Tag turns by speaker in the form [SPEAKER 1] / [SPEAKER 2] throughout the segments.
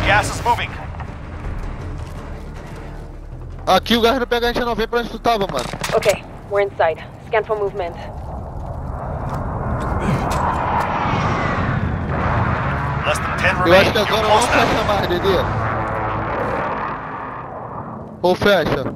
[SPEAKER 1] Gas is moving.
[SPEAKER 2] Aqui o gás não pega a gente não, vem pra onde tu tava, mano.
[SPEAKER 3] Okay, we're inside. Scan for movement.
[SPEAKER 1] Less than 10
[SPEAKER 2] Eu
[SPEAKER 1] remain.
[SPEAKER 2] acho que
[SPEAKER 1] You're
[SPEAKER 2] agora não
[SPEAKER 1] close now.
[SPEAKER 2] fecha mais, Dedê. Ou fecha?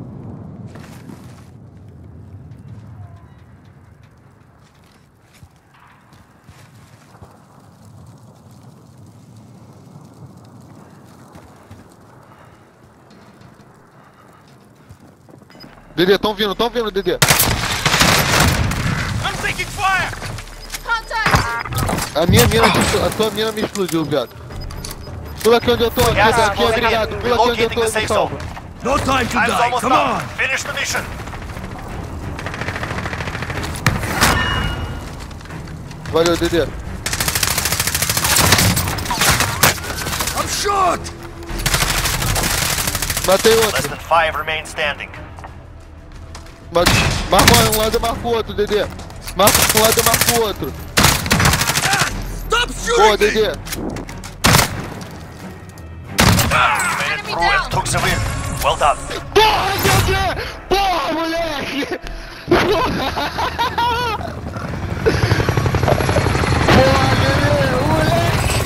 [SPEAKER 2] Dedê, tão vindo, Dedê.
[SPEAKER 1] I'm taking fire.
[SPEAKER 2] A tua mina me explodiu, viado. Pula aqui onde eu tô, aqui,
[SPEAKER 1] Gas is
[SPEAKER 2] aqui,
[SPEAKER 1] closing
[SPEAKER 2] obrigado.
[SPEAKER 1] in.
[SPEAKER 2] Pula aqui onde eu
[SPEAKER 1] Relocating
[SPEAKER 2] tô,
[SPEAKER 1] the safe
[SPEAKER 2] pessoal.
[SPEAKER 1] zone.
[SPEAKER 4] No time to
[SPEAKER 1] Time's
[SPEAKER 4] die.
[SPEAKER 1] almost
[SPEAKER 4] Come
[SPEAKER 1] up.
[SPEAKER 4] on.
[SPEAKER 1] Finish the mission.
[SPEAKER 2] Valeu, Dedê.
[SPEAKER 4] I'm shot.
[SPEAKER 2] Matei
[SPEAKER 1] Less
[SPEAKER 2] outro.
[SPEAKER 1] than 5 remain standing.
[SPEAKER 2] Marca um lado e marca o outro, Dedê. Marca um lado e marca o outro.
[SPEAKER 4] Stop
[SPEAKER 2] Boa,
[SPEAKER 4] shooting me.
[SPEAKER 2] Dedê.
[SPEAKER 1] You made it through and took the win. Well done.
[SPEAKER 2] Porra, Dedê! Porra, moleque! Porra, Dedê, moleque!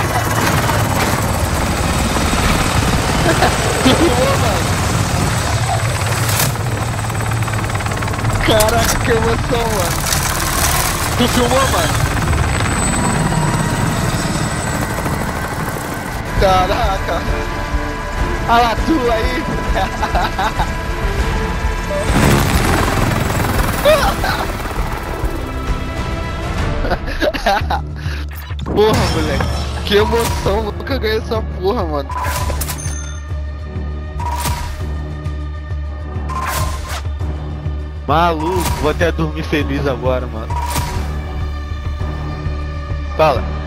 [SPEAKER 2] Tu filmou, mano? Caraca, que emoção, mano. Tu filmou, mano? Caraca. Olha lá, tu aí. Porra, moleque. Que emoção, nunca ganhei essa porra, mano. Maluco, vou até dormir feliz agora, mano. Fala.